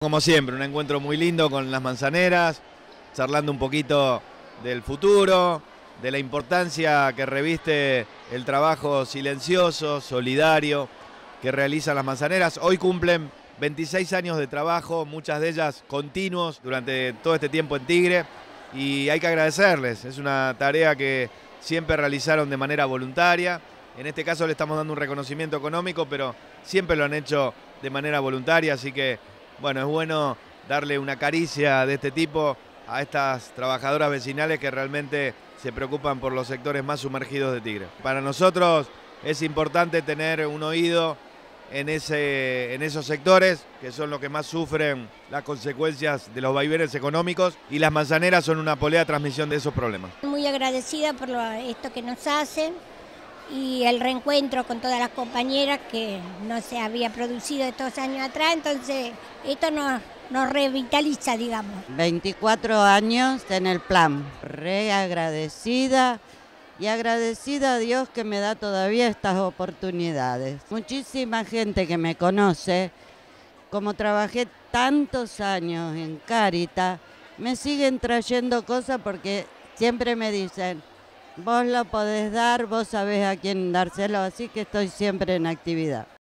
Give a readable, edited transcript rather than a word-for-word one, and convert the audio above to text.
Como siempre, un encuentro muy lindo con las manzaneras, charlando un poquito del futuro, de la importancia que reviste el trabajo silencioso, solidario, que realizan las manzaneras. Hoy cumplen 26 años de trabajo, muchas de ellas continuos durante todo este tiempo en Tigre, y hay que agradecerles. Es una tarea que siempre realizaron de manera voluntaria. En este caso le estamos dando un reconocimiento económico, pero siempre lo han hecho de manera voluntaria, así que bueno, es bueno darle una caricia de este tipo a estas trabajadoras vecinales que realmente se preocupan por los sectores más sumergidos de Tigre. Para nosotros es importante tener un oído en esos sectores, que son los que más sufren las consecuencias de los vaivenes económicos, y las manzaneras son una polea transmisión de esos problemas. Muy agradecida por esto que nos hacen y el reencuentro con todas las compañeras que no se había producido estos años atrás, entonces esto nos revitaliza, digamos. 24 años en el plan, re agradecida y agradecida a Dios que me da todavía estas oportunidades. Muchísima gente que me conoce, como trabajé tantos años en Cáritas, me siguen trayendo cosas porque siempre me dicen: vos lo podés dar, vos sabés a quién dárselo, así que estoy siempre en actividad.